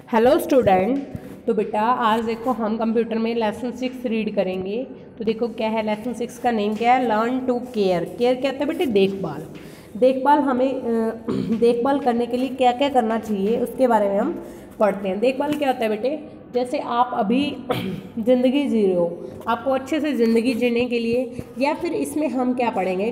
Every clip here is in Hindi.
Hello student. तो बेटा आज देखो हम कंप्यूटर में लेसन 6 रीड करेंगे। तो देखो क्या है, लेसन 6 का नेम क्या है, लर्न टू केयर। केयर क्या होता है बेटे, देखभाल। देखभाल हमें देखभाल करने के लिए क्या क्या करना चाहिए उसके बारे में हम पढ़ते हैं। देखभाल क्या होता है बेटे, जैसे आप अभी ज़िंदगी जी रहे हो, आपको अच्छे से ज़िंदगी जीने के लिए, या फिर इसमें हम क्या पढ़ेंगे,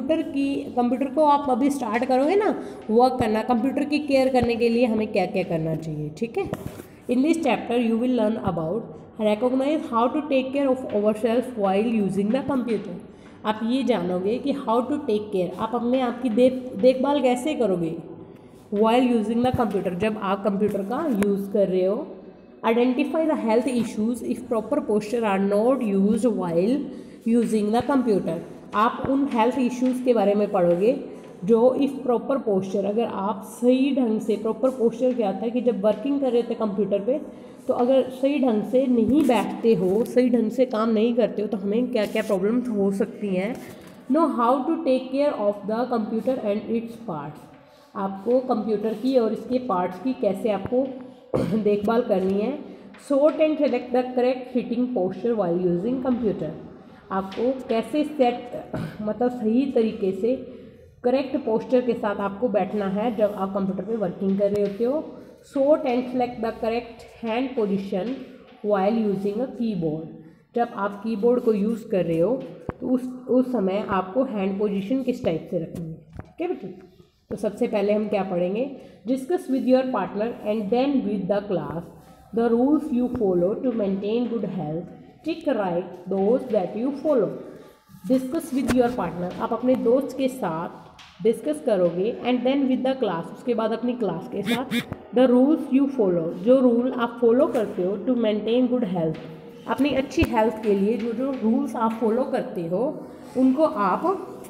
कंप्यूटर को आप अभी स्टार्ट करोगे ना वर्क करना, कंप्यूटर की केयर करने के लिए हमें क्या क्या करना चाहिए। ठीक है, in this chapter you will learn about recognise how to take care of our self while using the computer. आप ये जानोगे कि हाउ टू टेक केयर, आप अपने आप की देखभाल कैसे करोगे वाइल यूजिंग द कंप्यूटर, जब आप कंप्यूटर का यूज़ कर रहे हो। Identify the health issues if proper posture are not used while using the computer. आप उन हेल्थ इश्यूज़ के बारे में पढ़ोगे जो इफ़ प्रॉपर पोस्चर, अगर आप सही ढंग से, प्रॉपर पोस्चर क्या होता है कि जब वर्किंग कर रहे थे कंप्यूटर पे, तो अगर सही ढंग से नहीं बैठते हो, सही ढंग से काम नहीं करते हो, तो हमें क्या क्या प्रॉब्लम्स हो सकती हैं। Know how to take care of the computer and its parts. आपको कंप्यूटर की और इसके पार्ट्स की कैसे आपको देखभाल करनी है। Sort and select the correct fitting posture while using computer. आपको कैसे सेट मतलब सही तरीके से करेक्ट पोस्चर के साथ आपको बैठना है जब आप कंप्यूटर पे वर्किंग कर रहे होते हो। Sort and select the correct hand position while using a keyboard. जब आप कीबोर्ड को यूज़ कर रहे हो तो उस समय आपको हैंड पोजीशन किस टाइप से रखनी है। ठीक है बेटे, तो सबसे पहले हम क्या पढ़ेंगे, discuss with your partner and then with the class the rules you follow to maintain good health, tick right those that you follow. Discuss with your partner, आप अपने दोस्त के साथ डिस्कस करोगे, and then with the class, उसके बाद अपनी क्लास के साथ, द रूल्स यू फॉलो, जो रूल आप फॉलो करते हो, टू मेंटेन गुड हेल्थ, अपनी अच्छी हेल्थ के लिए जो जो रूल्स आप फॉलो करते हो उनको आप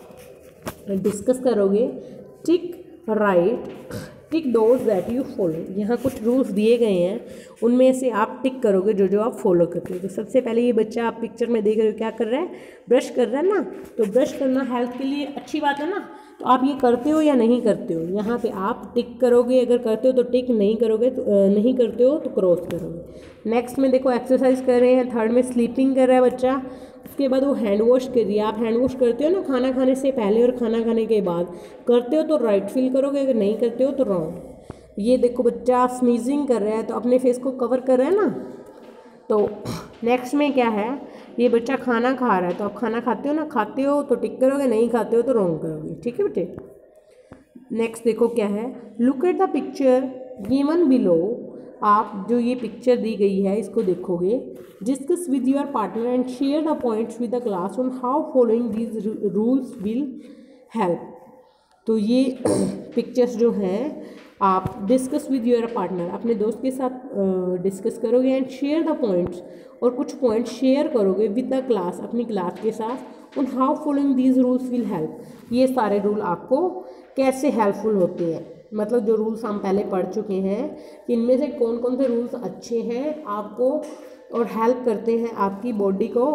डिस्कस करोगे। Tick right tick those that you follow, यहाँ कुछ रूल्स दिए गए हैं, उनमें से आप टिक करोगे जो जो आप फॉलो करते हो। तो सबसे पहले ये बच्चा आप पिक्चर में देख रहे हो क्या कर रहा है, ब्रश कर रहा है ना। तो ब्रश करना हेल्थ के लिए अच्छी बात है ना, तो आप ये करते हो या नहीं करते हो, यहाँ पे आप टिक करोगे, अगर करते हो तो टिक, नहीं करोगे तो नहीं करते हो तो क्रॉस करोगे। नेक्स्ट में देखो एक्सरसाइज कर रहे हैं, थर्ड में स्लीपिंग कर रहा है बच्चा, उसके बाद वो हैंड वॉश कर रही है। आप हैंड वॉश करते हो ना खाना खाने से पहले और खाना खाने के बाद, करते हो तो राइट फील करोगे, अगर नहीं करते हो तो रॉन्ग। ये देखो बच्चा स्नीजिंग कर रहा है, तो अपने फेस को कवर कर रहा है ना। तो नेक्स्ट में क्या है, ये बच्चा खाना खा रहा है, तो आप खाना खाते हो ना, खाते हो तो टिक करोगे, नहीं खाते हो तो रॉन्ग करोगे। ठीक है बेटे, नेक्स्ट देखो क्या है, look at the picture given below. आप जो ये पिक्चर दी गई है इसको देखोगे, discuss with your partner and share the points with the class on how following these rules will help. तो ये पिक्चर्स जो हैं आप डिस्कस विद योर पार्टनर, अपने दोस्त के साथ डिस्कस करोगे, एंड शेयर द पॉइंट्स, और कुछ पॉइंट्स शेयर करोगे विद द क्लास, अपनी क्लास के साथ, on how following these rules will help. ये सारे रूल आपको कैसे हेल्पफुल होते हैं, मतलब जो रूल्स हम पहले पढ़ चुके हैं कि इनमें से कौन कौन से रूल्स अच्छे हैं आपको और हेल्प करते हैं आपकी बॉडी को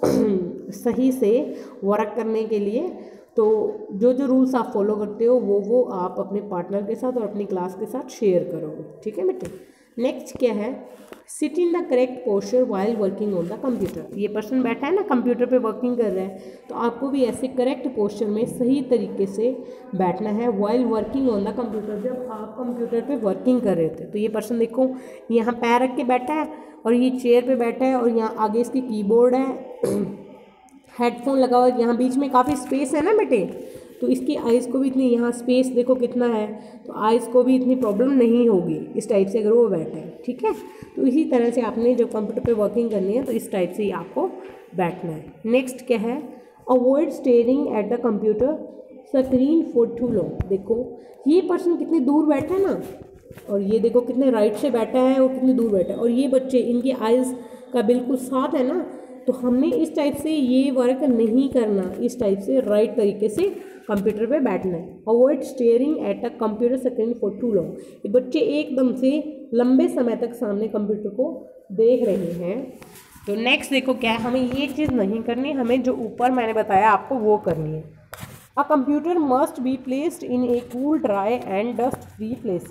सही से वर्क करने के लिए। तो जो जो रूल्स आप फॉलो करते हो वो आप अपने पार्टनर के साथ और अपनी क्लास के साथ शेयर करोगे। ठीक है बेटे, नेक्स्ट क्या है, sit in the correct posture while working on the computer. ये पर्सन बैठा है ना कंप्यूटर पे वर्किंग कर रहा है, तो आपको भी ऐसे करेक्ट पोस्चर में सही तरीके से बैठना है while working on the computer, जब आप कंप्यूटर पे वर्किंग कर रहे थे। तो ये पर्सन देखो यहाँ पैर रख के बैठा है और ये चेयर पे बैठा है, और यहाँ आगे इसकी कीबोर्ड है, हेडफोन लगा हुआ है, यहाँ बीच में काफ़ी स्पेस है ना बेटे, तो इसकी आइज़ को भी इतनी, यहाँ स्पेस देखो कितना है, तो आइज़ को भी इतनी प्रॉब्लम नहीं होगी इस टाइप से अगर वो बैठे हैं। ठीक है, तो इसी तरह से आपने जब कंप्यूटर पे वर्किंग करनी है तो इस टाइप से ही आपको बैठना है। नेक्स्ट क्या है, avoid staring at the computer screen for too long. देखो ये पर्सन कितनी दूर बैठा है ना, और ये देखो कितने राइट से बैठा है और कितनी दूर बैठा है, और ये बच्चे इनकी आइज़ का बिल्कुल साथ है ना, तो हमने इस टाइप से ये वर्क नहीं करना, इस टाइप से राइट तरीके से कंप्यूटर पे बैठना है। Avoid staring at a computer screen for too long. ये बच्चे एकदम से लंबे समय तक सामने कंप्यूटर को देख रहे हैं। तो नेक्स्ट देखो क्या है, हमें ये चीज़ नहीं करनी, हमें जो ऊपर मैंने बताया आपको वो करनी है। A computer must be placed in a cool, dry and dust free places.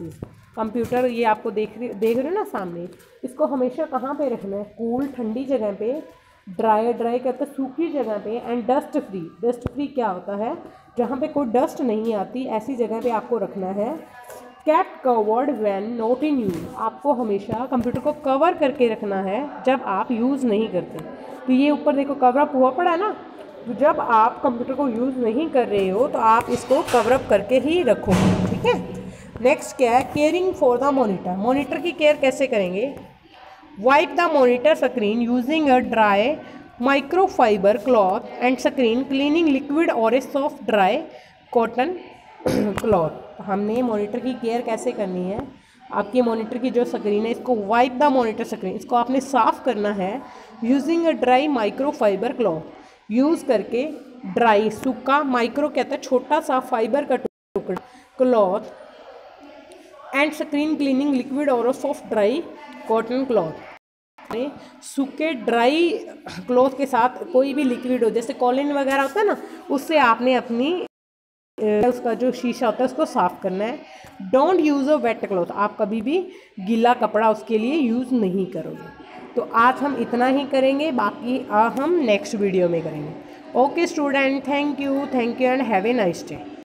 Computer ये आपको देख रहे हो ना सामने, इसको हमेशा कहाँ पे रखना है? कूल ठंडी जगह पे, ड्राई कहते हैं सूखी जगह पे, and dust free. Dust free क्या होता है? जहाँ पे कोई डस्ट नहीं आती ऐसी जगह पे आपको रखना है। Kept covered when not in use, आपको हमेशा कंप्यूटर को कवर करके रखना है जब आप यूज़ नहीं करते। तो ये ऊपर देखो कवर अप हुआ पड़ा है ना, तो जब आप कंप्यूटर को यूज़ नहीं कर रहे हो तो आप इसको कवर अप करके ही रखो, ठीक है। नेक्स्ट क्या है? Caring for the monitor. Monitor की केयर कैसे करेंगे? Wipe the monitor screen using a dry microfibre cloth and screen cleaning liquid और a soft dry cotton cloth. हमने मॉनिटर की केयर कैसे करनी है? आपकी मॉनिटर की जो स्क्रीन है इसको वाइप द मॉनिटर स्क्रीन, इसको आपने साफ़ करना है using a dry microfibre cloth, use करके ड्राई सूखा, माइक्रो कहता है छोटा सा, फाइबर का टुकड़ा, cloth and screen cleaning liquid और सॉफ्ट ड्राई कॉटन क्लॉथ। सूखे ड्राई क्लॉथ के साथ कोई भी लिक्विड हो, जैसे कॉलिन वगैरह होता है ना, उससे आपने अपनी उसका जो शीशा होता है उसको साफ़ करना है। Don't use a wet cloth, आप कभी भी गीला कपड़ा उसके लिए यूज़ नहीं करोगे। तो आज हम इतना ही करेंगे, बाकी हम नेक्स्ट वीडियो में करेंगे। Okay student, thank you and have a nice day.